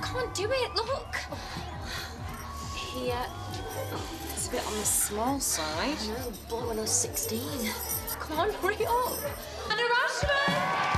can't do it, look. Here. It's a bit on the small side. No, boy, when I was 16. Come on, hurry up. Anna Rashford!